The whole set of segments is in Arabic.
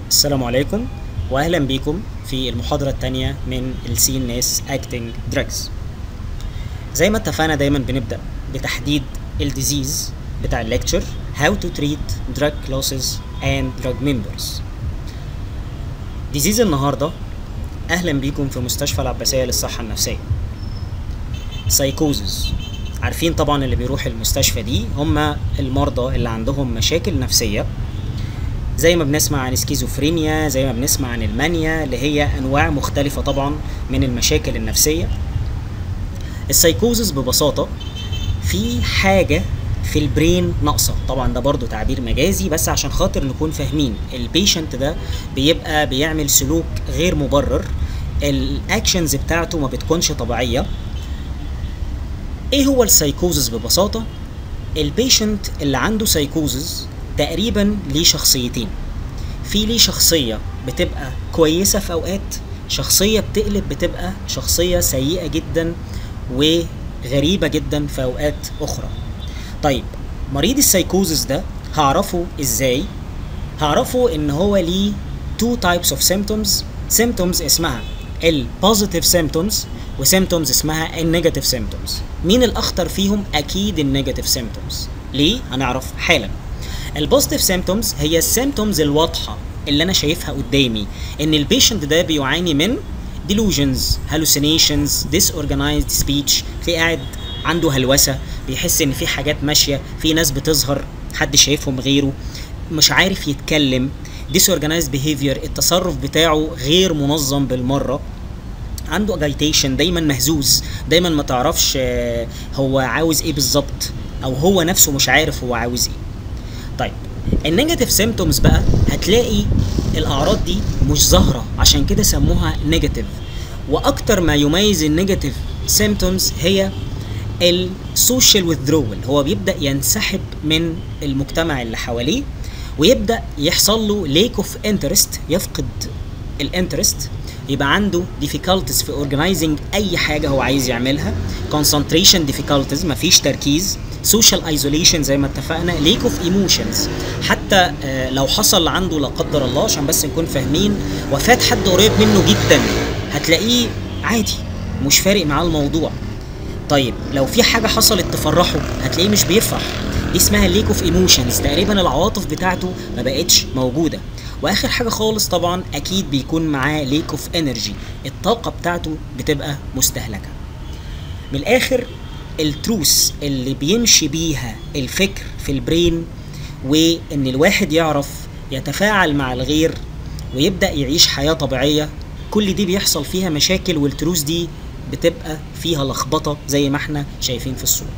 السلام عليكم واهلا بكم في المحاضرة الثانية من ال CNS Acting Drugs. زي ما اتفقنا دايما بنبدأ بتحديد الديزيز بتاع الليكتشر How to treat drug classes and drug members. ديزيز النهاردة اهلا بكم في مستشفى العباسية للصحة النفسية. Psychosis. عارفين طبعا اللي بيروح المستشفى دي هم المرضى اللي عندهم مشاكل نفسية، زي ما بنسمع عن سكيزوفرينيا، زي ما بنسمع عن المانيا، اللي هي انواع مختلفة طبعا من المشاكل النفسية. السايكوزس ببساطة في حاجة في البرين ناقصة، طبعا ده برضو تعبير مجازي بس عشان خاطر نكون فاهمين. البيشنت ده بيبقى بيعمل سلوك غير مبرر، الاكشنز بتاعته ما بتكونش طبيعية. ايه هو السايكوزس ببساطة؟ البيشنت اللي عنده سايكوزس تقريبا ليه شخصيتين. في ليه شخصية بتبقى كويسة في اوقات، شخصية بتقلب بتبقى شخصية سيئة جدا وغريبة جدا في اوقات اخرى. طيب مريض السايكوزس ده هعرفه ازاي؟ هعرفه ان هو ليه two types of symptoms اسمها البوزيتيف symptoms وسيمتومز اسمها النيجاتيف symptoms. مين الاخطر فيهم؟ اكيد النيجاتيف symptoms. ليه؟ هنعرف حالا. البوزيتيف سيمتومز هي السيمتومز الواضحه اللي انا شايفها قدامي ان البيشنت ده بيعاني من delusions, hallucinations, disorganized speech، تلاقيه قاعد عنده هلوسه، بيحس ان في حاجات ماشيه، في ناس بتظهر حد شايفهم غيره، مش عارف يتكلم، disorganized behavior، التصرف بتاعه غير منظم بالمره، عنده agitation، دايما مهزوز، دايما ما تعرفش هو عاوز ايه بالظبط، او هو نفسه مش عارف هو عاوز ايه. طيب النيجاتيف سيمتومز بقى هتلاقي الاعراض دي مش ظاهره، عشان كده سموها نيجاتيف. واكتر ما يميز النيجاتيف سيمتومز هي السوشيال withdrawal، هو بيبدا ينسحب من المجتمع اللي حواليه ويبدا يحصل له lack of interest، يفقد الانترست، يبقى عنده difficulties في organizing اي حاجه هو عايز يعملها، concentration difficulties، مفيش تركيز، social isolation زي ما اتفقنا، lack of emotions. حتى لو حصل عنده لا قدر الله، عشان بس نكون فاهمين، وفاة حد قريب منه جدا، هتلاقيه عادي مش فارق معاه الموضوع. طيب لو في حاجه حصلت تفرحه هتلاقيه مش بيفرح، دي اسمها lack of emotions، تقريبا العواطف بتاعته ما بقتش موجوده. واخر حاجه خالص طبعا اكيد بيكون معاه lack of energy، الطاقه بتاعته بتبقى مستهلكه. من الاخر التروس اللي بيمشي بيها الفكر في البرين، وان الواحد يعرف يتفاعل مع الغير ويبدأ يعيش حياة طبيعية، كل دي بيحصل فيها مشاكل، والتروس دي بتبقى فيها لخبطة زي ما احنا شايفين في الصورة.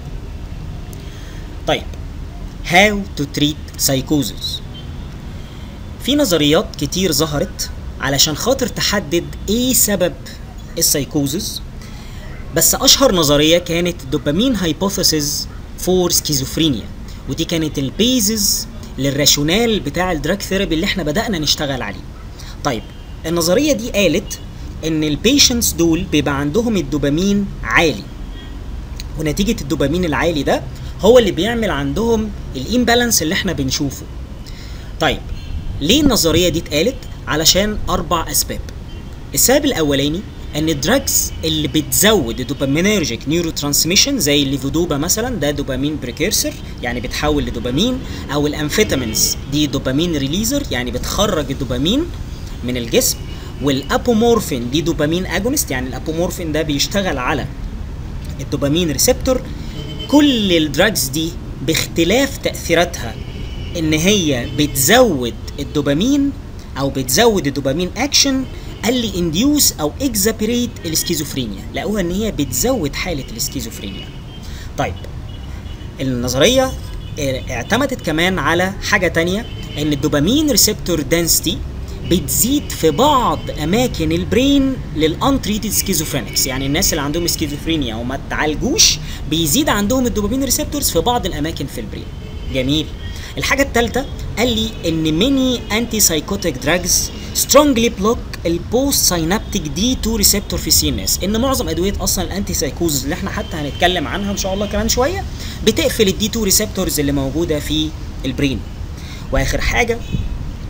طيب how to treat psychosis. في نظريات كتير ظهرت علشان خاطر تحدد ايه سبب السايكوزس، بس اشهر نظريه كانت دوبامين هايبوثيسيس فور سكيزوفرينيا، ودي كانت البيزز للراشونال بتاع الدراج ثيرابي اللي احنا بدأنا نشتغل عليه. طيب النظريه دي قالت ان البيشنتس دول بيبقى عندهم الدوبامين عالي، ونتيجه الدوبامين العالي ده هو اللي بيعمل عندهم الامبالانس اللي احنا بنشوفه. طيب ليه النظريه دي اتقالت؟ علشان 4 اسباب. السبب الاولاني ان الدراجز اللي بتزود الدوبامينرجيك نيورو ترانسميشن زي الليفودوبا مثلا، ده دوبامين بريكيرسر يعني بتحول لدوبامين، او الامفيتامينز دي دوبامين ريليزر يعني بتخرج الدوبامين من الجسم، والابومورفين دي دوبامين اجونست يعني الابومورفين ده بيشتغل على الدوبامين ريسبتور. كل الدراجز دي باختلاف تاثيراتها ان هي بتزود الدوبامين او بتزود الدوبامين اكشن، قال لي انديوس او اكزابريت السكيزوفرينيا، لقوها ان هي بتزود حاله السكيزوفرينيا. طيب النظريه اعتمدت كمان على حاجه تانية، ان الدوبامين ريسبتور دنسيتي بتزيد في بعض اماكن البرين للانتريتد سكيزوفرينكس، يعني الناس اللي عندهم سكيزوفرينيا وما تعالجوش بيزيد عندهم الدوبامين ريسبتورز في بعض الاماكن في البرين. جميل. الحاجه الثالثه قال لي ان ميني انتي-psychotic دراجز strongly block البوست ساينابتيك D2 ريسبتور في CNS، ان معظم ادويه اصلا الانتي سايكوزز اللي احنا حتى هنتكلم عنها ان شاء الله كمان شويه بتقفل الD2 ريسبتورز اللي موجوده في البرين. واخر حاجه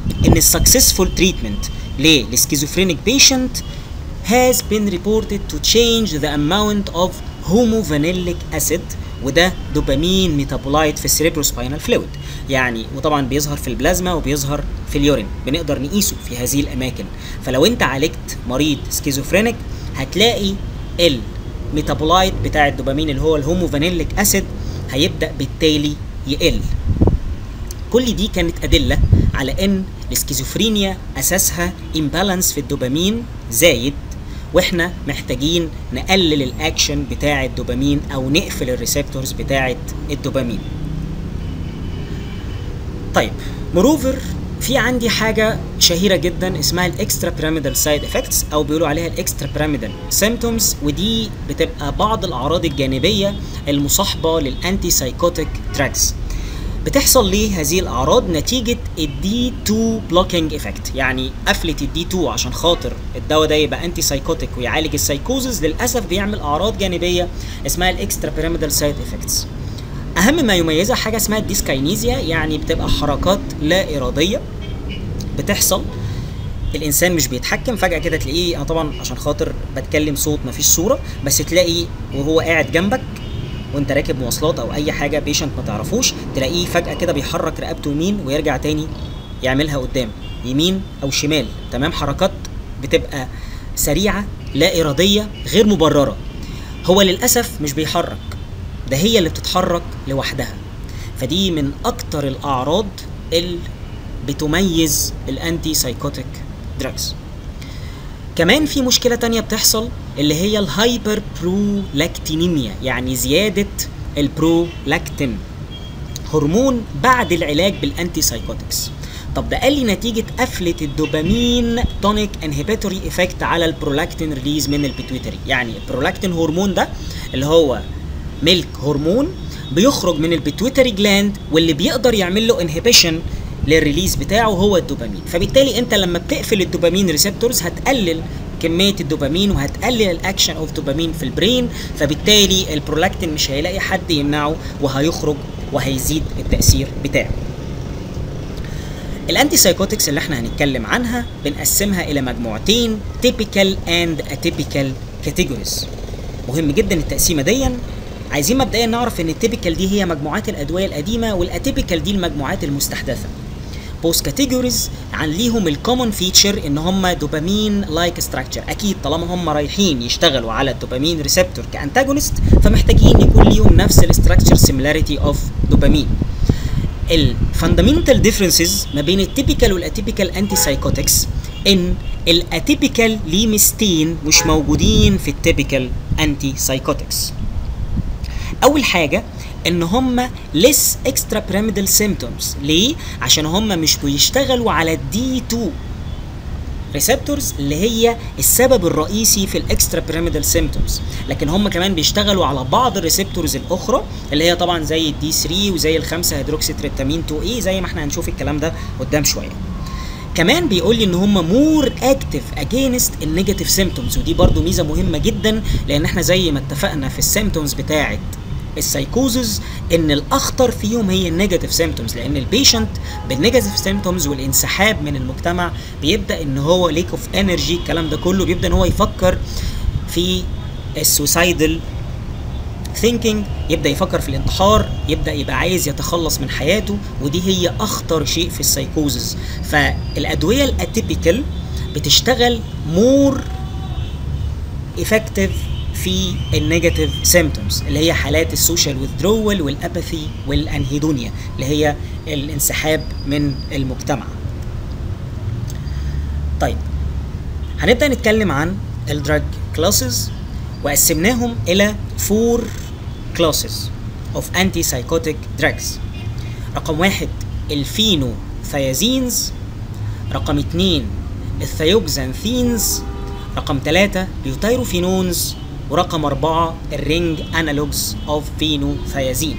ان السكسسفول تريتمنت للسكيزوفرينيك بيشنت has been reported to change the amount of homovanillic acid، وده دوبامين ميتابولايت في السيريبروسباينال فلويد يعني، وطبعا بيظهر في البلازما وبيظهر في اليورين، بنقدر نقيسه في هذه الاماكن. فلو انت عالجت مريض سكيزوفرينيك هتلاقي الميتابولايت بتاع الدوبامين اللي هو الهوموفانيليك اسيد هيبدا بالتالي يقل. كل دي كانت ادله على ان السكيزوفرينيا اساسها امبالانس في الدوبامين زايد، واحنا محتاجين نقلل الاكشن بتاع الدوبامين او نقفل الريسبتورز بتاعه الدوبامين. طيب موروفر في عندي حاجه شهيره جدا اسمها الاكسترا بيراميدال سايد افكتس، او بيقولوا عليها الاكسترا بيراميدال سيمبتومز، ودي بتبقى بعض الاعراض الجانبيه المصاحبه للانتي سايكوتيك دراجز. بتحصل ليه هذه الاعراض؟ نتيجه الدي 2 بلوكينج افكت، يعني قفله الدي 2 عشان خاطر الدواء ده يبقى انتي سايكوتيك ويعالج السايكوزز، للاسف بيعمل اعراض جانبيه اسمها الاكسترا بيراميدال سايد افكتس. اهم ما يميزها حاجه اسمها الديسكاينيزيا، يعني بتبقى حركات لا اراديه بتحصل، الانسان مش بيتحكم، فجاه كده تلاقيه، انا طبعا عشان خاطر بتكلم صوت مفيش صوره، بس تلاقي وهو قاعد جنبك وانت راكب مواصلات او اي حاجه بيشنت ما تعرفوش، تلاقيه فجاه كده بيحرك رقبته يمين ويرجع تاني يعملها قدام، يمين او شمال، تمام؟ حركات بتبقى سريعه لا اراديه غير مبرره. هو للاسف مش بيحرك، ده هي اللي بتتحرك لوحدها. فدي من اكتر الاعراض اللي بتميز الانتي سايكوتيك دراجز. كمان في مشكلة تانية بتحصل اللي هي الهايبر برولاكتينيميا، يعني زيادة البرولاكتين هرمون بعد العلاج بالانتي سايكوتكس. طب ده قال لي نتيجة قفلة الدوبامين تونيك انهبيتوري افكت على البرولاكتين ريليز من البيتويتري، يعني البرولاكتين هرمون ده اللي هو ميلك هرمون بيخرج من البيتويتري جلاند، واللي بيقدر يعمل له انهبيشن للريليز بتاعه هو الدوبامين. فبالتالي انت لما بتقفل الدوبامين ريسبتورز هتقلل كميه الدوبامين وهتقلل الاكشن اوف دوبامين في البرين، فبالتالي البرولاكتين مش هيلاقي حد يمنعه وهيخرج وهيزيد التاثير بتاعه. الانتي سايكوتكس اللي احنا هنتكلم عنها بنقسمها الى مجموعتين، تيبيكال اند اتيبيكال كاتيجوريز. مهم جدا التقسيمه دي. عايزين مبدئيا نعرف ان التيبيكال دي هي مجموعات الادويه القديمه، والاتيبيكال دي المجموعات المستحدثه. بوست كاتيجوريز عن ليهم الكومن فيتشر ان هم دوبامين لايك ستراكشر، اكيد طالما هم رايحين يشتغلوا على الدوبامين ريسبتور كانتاجونست فمحتاجين يكون ليهم نفس الاستراكشر سيميلاريتي اوف دوبامين. الفاندامنتال ديفرنسز ما بين التيبيكال والاتيبيكال انتي سايكوتكس ان الاتيبيكال ليه ميزتين مش موجودين في التيبيكال انتي سايكوتكس. اول حاجه ان هم less extra pyramidal symptoms. ليه؟ عشان هم مش بيشتغلوا على الدي 2 ريسبتورز اللي هي السبب الرئيسي في الاكسترا بيراميدال سيمبتومز، لكن هم كمان بيشتغلوا على بعض الريسبتورز الاخرى اللي هي طبعا زي الدي 3 وزي ال5 هيدروكسي تريبتامين 2 اي، زي ما احنا هنشوف الكلام ده قدام شويه. كمان بيقول لي ان هم مور اكتف اجينست النيجاتيف سيمبتومز، ودي برضو ميزه مهمه جدا، لان احنا زي ما اتفقنا في السيمبتومز بتاعه السايكوزز ان الاخطر فيهم هي النيجاتيف سيمبتومز، لان البيشنت بالنيجاتيف سيمبتومز والانسحاب من المجتمع بيبدا ان هو ليك اوف انرجي، الكلام ده كله بيبدا ان هو يفكر في السوسايدل ثينكينج، يبدا يفكر في الانتحار، يبدا يبقى عايز يتخلص من حياته، ودي هي اخطر شيء في السايكوزز. فالادويه الاتيبيكال بتشتغل مور افكتيف في النيجاتيف سيمبتومز اللي هي حالات السوشيال ويذرول والاباثي والانهيدونيا اللي هي الانسحاب من المجتمع. طيب هنبدا نتكلم عن الدراج كلاسز، وقسمناهم الى 4 كلاسز اوف انتي سايكوتيك دراجز. رقم 1 الفينوثيازينز، رقم 2 الثيوكسانثينز، رقم 3 بيوتيروفينونز، ورقم 4 الرينج انالوجز اوف فينوثيازين.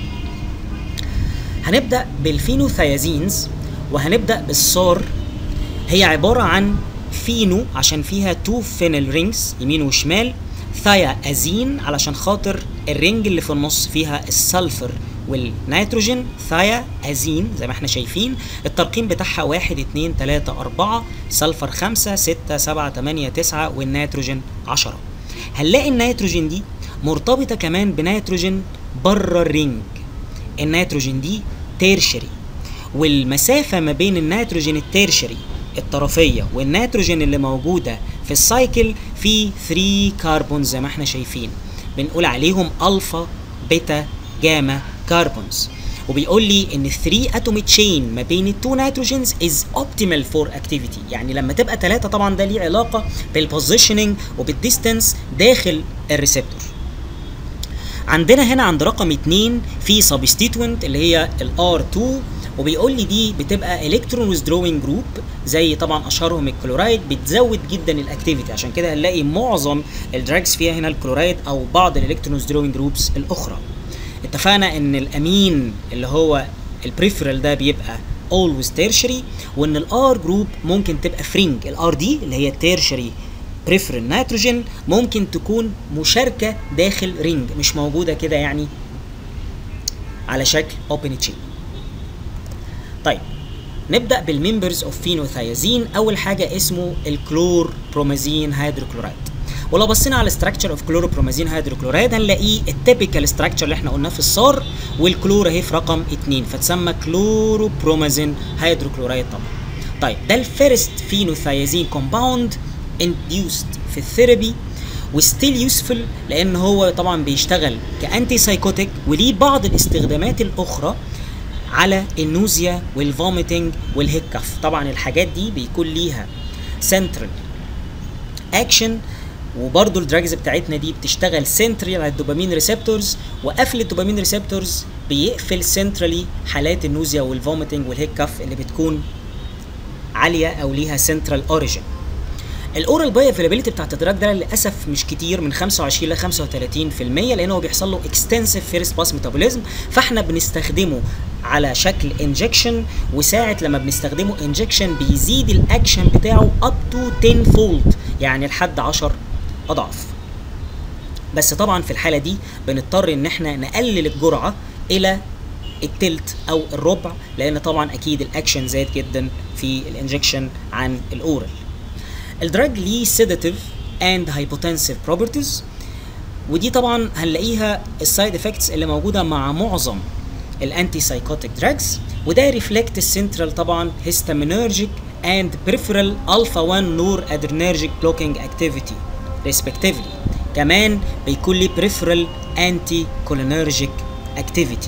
هنبدأ بالفينوثيازينز وهنبدأ بالصار. هي عبارة عن فينو عشان فيها 2 فينل رينجز يمين وشمال، ثيازين علشان خاطر الرينج اللي في النص فيها السلفر والنيتروجين ثيازين زي ما احنا شايفين الترقيم بتاعها 1 2 3 4 سلفر 5 6 7 8 9 والنيتروجين 10. هنلاقي النيتروجين دي مرتبطة كمان بنيتروجين بره الرينج. النيتروجين دي تيرشري، والمسافة ما بين النيتروجين التيرشري الطرفية والنيتروجين اللي موجودة في السايكل في 3 كربونز زي ما احنا شايفين، بنقول عليهم الفا بيتا جاما كربونز. وبيقول لي ان 3 اتوميك تشين ما بين التو نيتروجينز از اوبتيمال فور اكتيفيتي، يعني لما تبقى 3 طبعا ده ليه علاقة بالبوزيشننج وبالديستنس داخل الريسبتور. عندنا هنا عند رقم 2 في سبستيتوينت اللي هي الR2، وبيقول لي دي بتبقى الكترون ويزدروينج جروب زي طبعا اشهرهم الكلورايد، بتزود جدا الاكتيفيتي، عشان كده هنلاقي معظم الدراجز فيها هنا الكلورايد او بعض الالكترون ويزدروينج جروبس الاخرى. اتفقنا ان الامين اللي هو البريفرال ده بيبقى always tertiary، وان الار جروب ممكن تبقى فرينج. الار دي اللي هي tertiary بريفرال نيتروجين ممكن تكون مشاركه داخل رينج، مش موجوده كده يعني على شكل اوبن تشين. طيب نبدا بالممبرز اوف فينوثيازين. اول حاجه اسمه الكلور برومازين هيدروكلورايد، ولو بصينا على الستراكشر اوف كلورو برومازين هيدروكلورايد هنلاقيه التيبيكال ستراكشر اللي احنا قلناه في الصار، والكلور اهي في رقم 2، فتسمى كلورو برومازين هيدروكلورايد طبعا. طيب ده الفيرست فينوثيازين كومباوند انديوست في الثيرابي، وستيل يوسفل لان هو طبعا بيشتغل كانتي سايكوتيك، وليه بعض الاستخدامات الاخرى على النوزيا والفوميتنج والهيكف. طبعا الحاجات دي بيكون ليها سنترال اكشن، وبرضو الدراجز بتاعتنا دي بتشتغل سنترال على الدوبامين ريسبتورز، وقفل الدوبامين ريسبتورز بيقفل سنترالي حالات النوزيا والفوميتنج والهيكف اللي بتكون عاليه او ليها سنترال اوريجين. الاورال باي افيلابيلتي بتاعت الدراج ده للاسف مش كتير، من 25 ل 35%، لانه بيحصل له اكستنسيف فيرست باس ميتابوليزم، فاحنا بنستخدمه على شكل انجكشن، وساعه لما بنستخدمه انجكشن بيزيد الاكشن بتاعه اب تو 10 فولد، يعني لحد 10 اضعاف. بس طبعا في الحاله دي بنضطر ان احنا نقلل الجرعه الى التلت او الربع، لان طبعا اكيد الاكشن زاد جدا في الانجكشن عن الاورال. الدراج ليه سيداتيف اند هايبوتنسيف بروبرتيز، ودي طبعا هنلاقيها السايد افكتس اللي موجوده مع معظم الانتي سايكوتيك دراجز، وده ريفلكت السنترال طبعا هيستامينرجيك اند بريفرال الفا 1 نور ادرينرجيك بلوكينج اكتيفيتي ريسبكتيفلي. كمان بيكون لي بريفرال انتي كولينرجيك اكتيفيتي.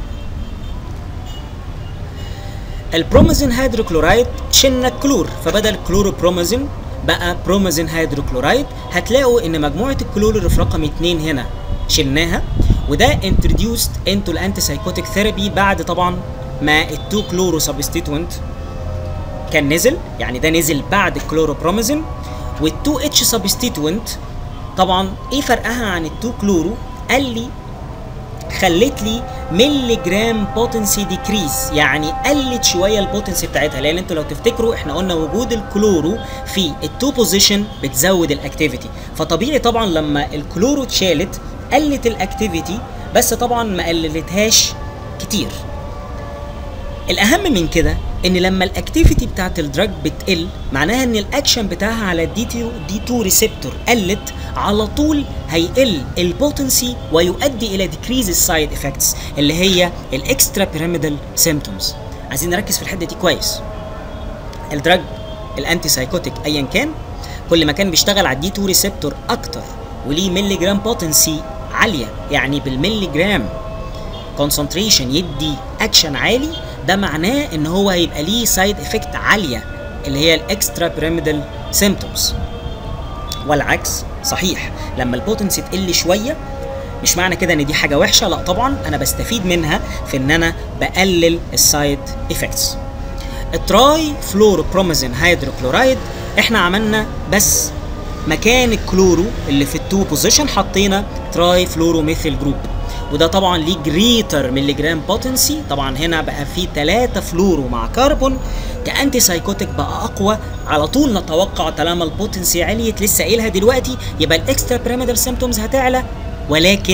البرومازين هيدروكلورايد شلنا الكلور، فبدل كلوروبرومازين بقى برومازين هيدروكلورايد. هتلاقوا ان مجموعه الكلور اللي في رقم 2 هنا شلناها، وده انتروديوست انتو الانتي سايكوتيك ثيرابي بعد طبعا ما التو كلورو سبستيتوينت كان نزل، يعني ده نزل بعد الكلوروبرومازين. والتو اتش سبستيتوينت طبعا ايه فرقها عن التو كلورو؟ قال لي خلت لي ملي جرام بوتنسي ديكريز، يعني قلت شويه البوتنسي بتاعتها، لان انتوا لو تفتكروا احنا قلنا وجود الكلورو في التو بوزيشن بتزود الاكتيفيتي، فطبيعي طبعا لما الكلورو اتشالت قلت الاكتيفيتي، بس طبعا ما قللتهاش كتير. الاهم من كده ان لما الاكتيفيتي بتاعت الدراج بتقل، معناها ان الاكشن بتاعها على الدي 2 ريسبتور قلت، على طول هيقل البوتنسي ويؤدي الى ديكريز السايد افكتس اللي هي الاكسترا بيراميدال سيمبتومز. عايزين نركز في الحته دي كويس. الدراج الانتي سايكوتيك ايا كان، كل ما كان بيشتغل على الدي 2 ريسبتور اكتر وليه ملي جرام بوتنسي عاليه، يعني بالملي جرام كونسنتريشن يدي اكشن عالي، ده معناه ان هو هيبقى ليه سايد افكت عاليه اللي هي الاكسترا بيراميدال سيمبتومز. والعكس صحيح، لما البوتنسي تقل شويه مش معنى كده ان دي حاجه وحشه، لا طبعا انا بستفيد منها في ان انا بقلل السايد افكتس. التراي فلوروبرومازين هيدروكلورايد احنا عملنا بس مكان الكلورو اللي في التو بوزيشن حطينا تراي فلوروميثيل جروب، وده طبعا ليه جريتر ملي جرام بوتنسي. طبعا هنا بقى فيه 3 فلورو مع كربون، كانتي سايكوتيك بقى اقوى. على طول نتوقع طالما البوتنسي عليت لسه قايلها دلوقتي يبقى الاكسترا بيراميدال سيمبتومز هتعلى، ولكن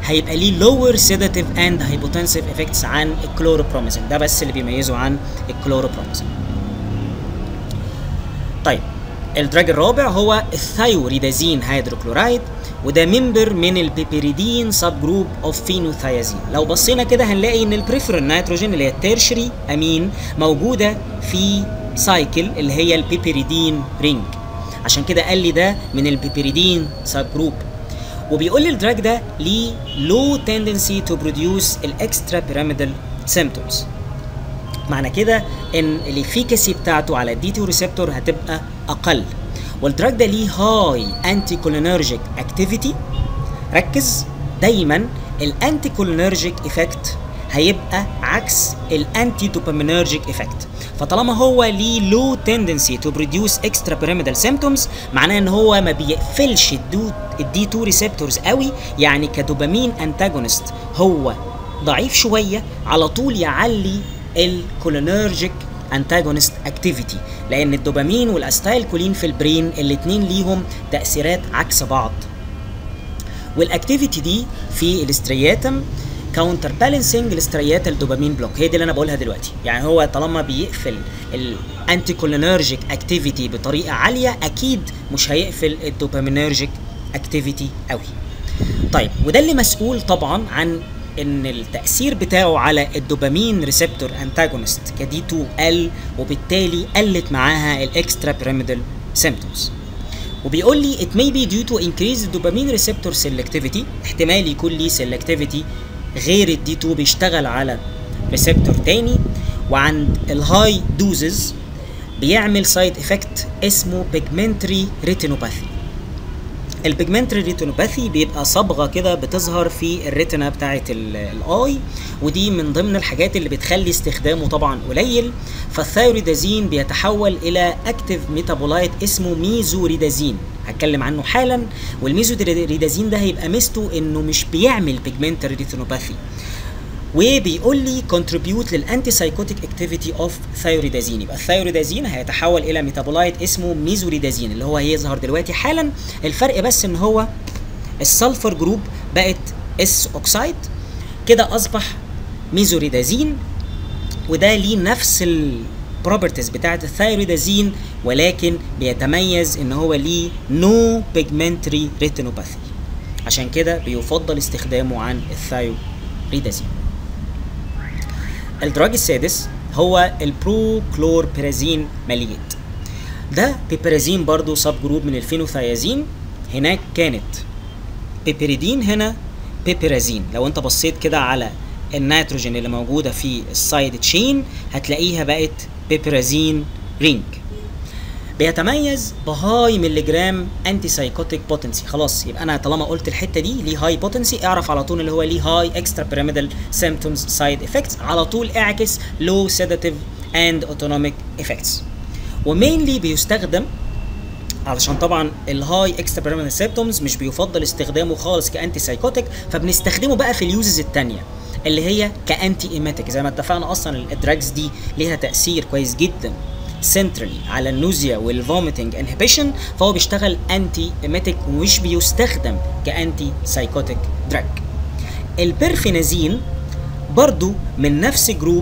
هيبقى ليه lower sedative and hypotensive effects عن الكلوروبروميزين، ده بس اللي بيميزه عن الكلوروبروميزين. طيب الدراج الرابع هو الثايوريدازين هيدروكلورايد، وده ممبر من البيبريدين سب جروب اوف فينوثيازين. لو بصينا كده هنلاقي ان البريفرال نيتروجين اللي هي التيرشري امين موجوده في سايكل اللي هي البيبريدين رينج، عشان كده قال لي ده من البيبريدين سب جروب. وبيقول لي الدراج ده ليه low tendency to produce الاكسترا بيراميدال symptoms، معنى كده ان الافيكاسي بتاعته على الدي 2 ريسبتور هتبقى اقل. والدراج ده ليه هاي انتي كولينرجيك اكتيفيتي. ركز دايما الانتي كولينرجيك افكت هيبقى عكس الانتي دوبامينرجيك افكت، فطالما هو ليه لو تندنسي تو بروديوس اكسترا بيراميدال سيمبتومز معناه ان هو ما بيقفلش الدي 2 ريسبتورز قوي، يعني كدوبامين انتاجونست هو ضعيف شويه، على طول يعلي الكولينرجيك انتاجونست اكتيفيتي، لان الدوبامين والاستايل كولين في البرين الاثنين ليهم تاثيرات عكس بعض. والاكتيفيتي دي في الاسترياتم كاونتر بالانسنج الاسترياتال دوبامين بلوك، هي دي اللي انا بقولها دلوقتي. يعني هو طالما بيقفل الانتي كولينرجيك اكتيفيتي بطريقه عاليه اكيد مش هيقفل الدوبامينرجيك اكتيفيتي قوي. طيب وده اللي مسؤول طبعا عن ان التاثير بتاعه على الدوبامين ريسبتور انتاجونست كدي 2 قل، وبالتالي قلت معاها الاكسترا بيراميدال سيمبتومز. وبيقول لي it may be due to increased dopamine receptor selectivity، احتمال يكون ليه selectivity غير الدي 2 بيشتغل على ريسبتور تاني، وعند الهاي دوزز بيعمل سايد افكت اسمه بيجمنتري ريتينوباثي. البيجمنتري ريتينوباثي بيبقى صبغه كده بتظهر في الريتنا بتاعه الاي، ودي من ضمن الحاجات اللي بتخلي استخدامه طبعا قليل. فالثايوريدازين بيتحول الى اكتيف ميتابولايت اسمه ميزوريدازين، هتكلم عنه حالا. والميزوريدازين ده هيبقى ميزته انه مش بيعمل بيجمنتري ريتينوباثي، وبيقول لي contribute للانتي سايكوتيك اكتيفيتي اوف ثايوريدازين. يبقى الثايوريدازين هيتحول الى ميتابولايت اسمه ميزوريدازين اللي هو هيظهر دلوقتي حالا. الفرق بس ان هو السلفر جروب بقت اس اوكسايد، كده اصبح ميزوريدازين، وده ليه نفس البروبرتيز بتاعه الثايوريدازين، ولكن بيتميز ان هو ليه نو بيجمنتري ريتينوباثي، عشان كده بيفضل استخدامه عن الثايوريدازين. الدراج السادس هو البروكلوربيرازين ماليت. ده بيبرازين برضو سب جروب من الفينوثيازين، هناك كانت بيبريدين هنا بيبرازين. لو انت بصيت كده على النيتروجين اللي موجوده في السايد تشين هتلاقيها بقت بيبرازين رينج. بيتميز بهاي مليجرام انتي سايكوتيك بوتنسي. خلاص يبقى انا طالما قلت الحته دي ليه هاي بوتنسي اعرف على طول اللي هو ليه هاي اكسترا بيراميدال سيمبتومز سايد افكتس، على طول اعكس لو سيداتيف اند اوتونوميك افكتس. ومينلي بيستخدم علشان طبعا الهاي اكسترا بيراميدال سيمبتومز مش بيفضل استخدامه خالص كانتي سايكوتيك، فبنستخدمه بقى في اليوزز الثانيه اللي هي كانتي ايماتيك. زي ما اتفقنا اصلا الدراجز دي ليها تاثير كويس جدا سنترالي على النوزيا والفوميتنج انهبيشن، فهو بيشتغل انتي ايماتيك ومش بيستخدم كانتي سايكوتيك دراج. البرفينازين برضو من نفس جروب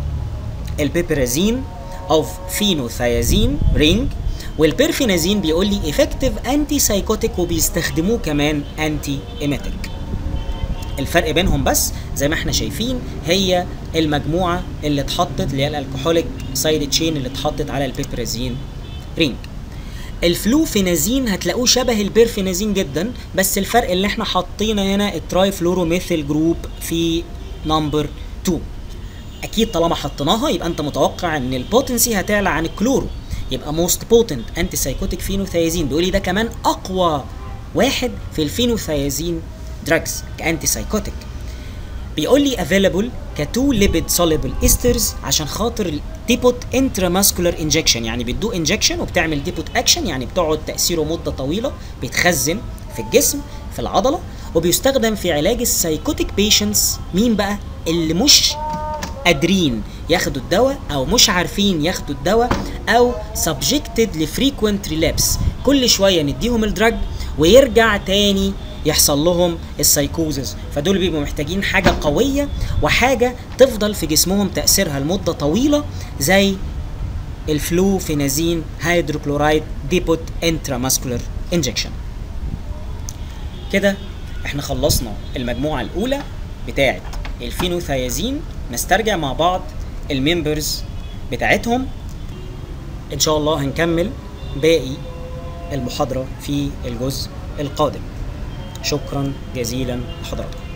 البيبرازين اوف فينوثيازين رينج، والبرفينازين بيقول لي افكتيف انتي سايكوتيك وبيستخدموه كمان انتي ايماتيك. الفرق بينهم بس زي ما احنا شايفين هي المجموعه اللي اتحطت اللي هي الالكحوليك سايد تشين اللي اتحطت على البيبرازين رينج. الفلوفينازين هتلاقوه شبه البيرفينازين جدا، بس الفرق اللي احنا حاطينه هنا التراي فلوروميثيل جروب في نمبر 2. اكيد طالما حطيناها يبقى انت متوقع ان البوتنسي هتعلى عن الكلورو، يبقى موست بوتنت انتي سايكوتيك فينوثيازين. بيقول لي ده كمان اقوى واحد في الفينوثيازين دراجز كانتي سايكوتيك. بيقول لي افيلابل كتو ليبيد سوليبل استرز عشان خاطر ديبوت انتراماسكولار انجكشن، يعني بتدوق انجكشن وبتعمل ديبوت اكشن، يعني بتقعد تاثيره مده طويله، بيتخزن في الجسم في العضله، وبيستخدم في علاج السايكوتيك بيشنتس. مين بقى؟ اللي مش قادرين ياخدوا الدواء او مش عارفين ياخدوا الدواء او سبجكتد لفريكوينت ريلابس، كل شويه نديهم الدراج ويرجع تاني يحصل لهم السايكوزز. فدول بيبقوا محتاجين حاجه قويه وحاجه تفضل في جسمهم تاثيرها لمده طويله، زي الفلوفينازين هيدروكلورايد ديبوت انتراماسكولار انجكشن. كده احنا خلصنا المجموعه الاولى بتاعه الفينوثيازين. نسترجع مع بعض الممبرز بتاعتهم. ان شاء الله هنكمل باقي المحاضرة في الجزء القادم. شكرا جزيلا لحضراتكم.